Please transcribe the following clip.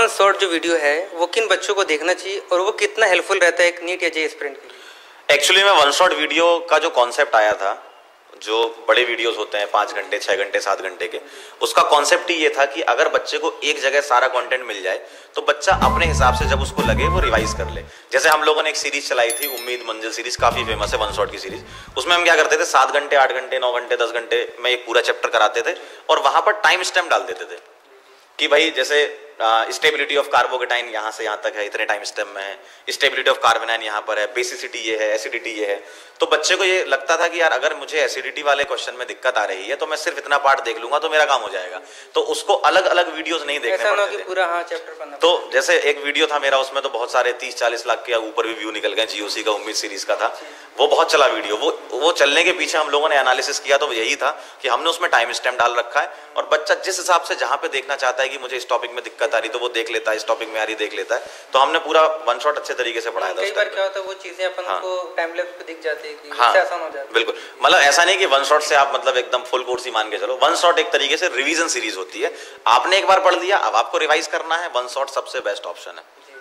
One shot जो video है वो किन बच्चों को देखना चाहिए और वो कितना हेल्पफुल रहता है एक नीट या जे एस्पिरेंट के लिए? एक्चुअली में वन शॉट वीडियो का जो कॉन्सेप्ट आया था, जो बड़े वीडियोस होते हैं 5 घंटे 6 घंटे 7 घंटे के, उसका कॉन्सेप्ट ही ये था कि अगर बच्चे को एक जगह सारा कंटेंट मिल जाए तो बच्चा अपने हिसाब से जब उसको लगे वो रिवाइज कर ले। जैसे हम लोगों ने एक सीरीज चलाई थी उम्मीद मंजिल सीरीज, काफी फेमस है वन शॉट की सीरीज। उसमें हम क्या करते थे 7 घंटे 8 घंटे 9 घंटे 10 घंटे में एक पूरा चैप्टर कराते थे और वहां पर टाइम स्टैम्प डाल देते थे कि भाई जैसे स्टेबिलिटी ऑफ कार्बोकेटाइन यहाँ से यहाँ तक है, इतने टाइम स्टेप में है, स्टेबिलिटी ऑफ कार्बोनाइन यहाँ पर है, बेसिसिटी ये है, एसिडिटी ये है। तो बच्चे को ये लगता था कि यार अगर मुझे एसिडिटी वाले क्वेश्चन में दिक्कत आ रही है तो मैं सिर्फ इतना पार्ट देख लूंगा तो मेरा काम हो जाएगा। तो उसको अलग अलग वीडियोस नहीं देखने पड़ते थे। पूरा हाँ चैप्टर पढ़ना। तो जैसे एक वीडियो था मेरा, उसमें तो बहुत सारे 30-40 लाख के ऊपर भी व्यू निकल गए। जीओसी का उम्मीद सीरीज का था, वो बहुत चला वीडियो। वो चलने के पीछे हम लोगों ने एनालिसिस किया तो यही था कि हमने उसमें टाइम स्टैम्प डाल रखा है और बच्चा जिस हिसाब से जहां पे देखना चाहता है कि मुझे इस टॉपिक में दिक्कत आ रही तो वो देख लेता है, इस टॉपिक में आ रही देख लेता है। तो हमने पूरा वन शॉट अच्छे तरीके से पढ़ाया था। कई बार क्या होता है वो चीजें अपन को टाइम लैप्स पे दिख जाती है कि आसान हो जाता है। बिल्कुल, मतलब ऐसा नहीं कि वन शॉट से आप मतलब एकदम फुल कोर्स ही मान के चलो। वन शॉट एक तरीके से रिवीजन सीरीज होती है। आपने एक बार पढ़ लिया, अब आपको रिवाइज करना है, वन शॉट सबसे बेस्ट ऑप्शन है।